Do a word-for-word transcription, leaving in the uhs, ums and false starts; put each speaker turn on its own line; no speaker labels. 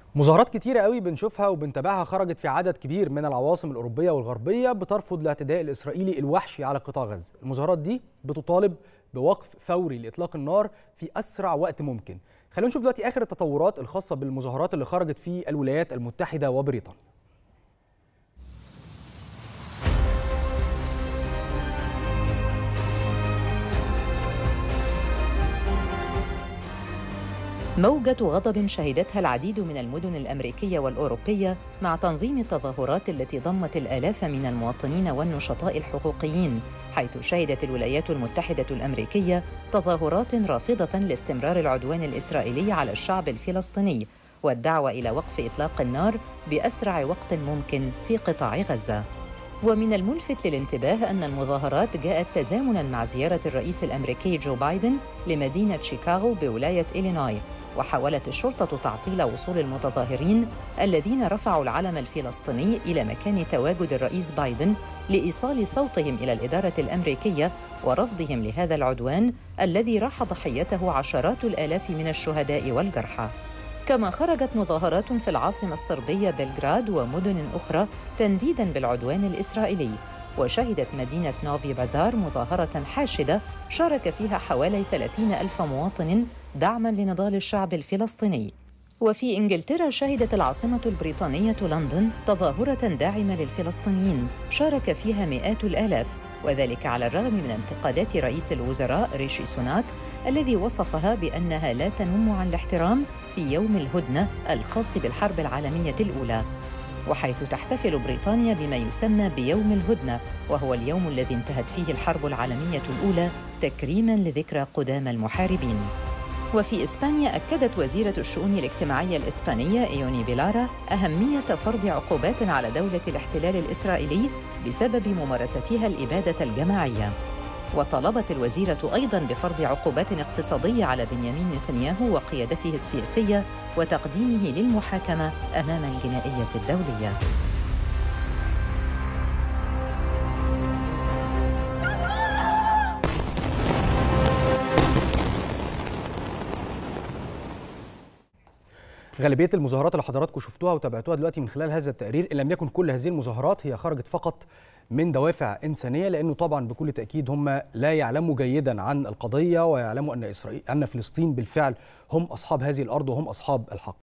مظاهرات كتيرة قوي بنشوفها وبنتابعها خرجت في عدد كبير من العواصم الأوروبية والغربية بترفض الاعتداء الإسرائيلي الوحشي على قطاع غزة. المظاهرات دي بتطالب بوقف فوري لإطلاق النار في أسرع وقت ممكن. خلينا نشوف دلوقتي آخر التطورات الخاصة بالمظاهرات اللي خرجت في الولايات المتحدة وبريطانيا.
موجة غضب شهدتها العديد من المدن الأمريكية والأوروبية مع تنظيم التظاهرات التي ضمت الآلاف من المواطنين والنشطاء الحقوقيين، حيث شهدت الولايات المتحدة الأمريكية تظاهرات رافضة لاستمرار العدوان الإسرائيلي على الشعب الفلسطيني والدعوة إلى وقف إطلاق النار بأسرع وقت ممكن في قطاع غزة. ومن الملفت للانتباه أن المظاهرات جاءت تزامناً مع زيارة الرئيس الأمريكي جو بايدن لمدينة شيكاغو بولاية إلينوي، وحاولت الشرطة تعطيل وصول المتظاهرين الذين رفعوا العلم الفلسطيني إلى مكان تواجد الرئيس بايدن لإيصال صوتهم إلى الإدارة الأمريكية ورفضهم لهذا العدوان الذي راح ضحيته عشرات الآلاف من الشهداء والجرحى. كما خرجت مظاهرات في العاصمة الصربية بلغراد ومدن أخرى تنديداً بالعدوان الإسرائيلي، وشهدت مدينة نوفي بازار مظاهرة حاشدة شارك فيها حوالي ثلاثين ألف مواطن دعماً لنضال الشعب الفلسطيني. وفي إنجلترا شهدت العاصمة البريطانية لندن تظاهرة داعمة للفلسطينيين شارك فيها مئات الآلاف، وذلك على الرغم من انتقادات رئيس الوزراء ريشي سوناك الذي وصفها بأنها لا تنم عن الاحترام في يوم الهدنة الخاص بالحرب العالمية الأولى، وحيث تحتفل بريطانيا بما يسمى بيوم الهدنة، وهو اليوم الذي انتهت فيه الحرب العالمية الأولى تكريماً لذكرى قدامى المحاربين. وفي إسبانيا أكدت وزيرة الشؤون الاجتماعية الإسبانية إيوني بيلارا أهمية فرض عقوبات على دولة الاحتلال الإسرائيلي بسبب ممارستها الإبادة الجماعية. وطلبت الوزيرة أيضاً بفرض عقوبات اقتصادية على بنيامين نتنياهو وقيادته السياسية وتقديمه للمحاكمة أمام الجنائية الدولية.
غالبية المظاهرات اللي حضراتكم شفتوها وتابعتوها دلوقتي من خلال هذا التقرير، إن لم يكن كل هذه المظاهرات، هي خرجت فقط من دوافع إنسانية، لأنه طبعا بكل تأكيد هم لا يعلموا جيدا عن القضية ويعلموا أن إسرائيل أن فلسطين بالفعل هم أصحاب هذه الأرض وهم أصحاب الحق.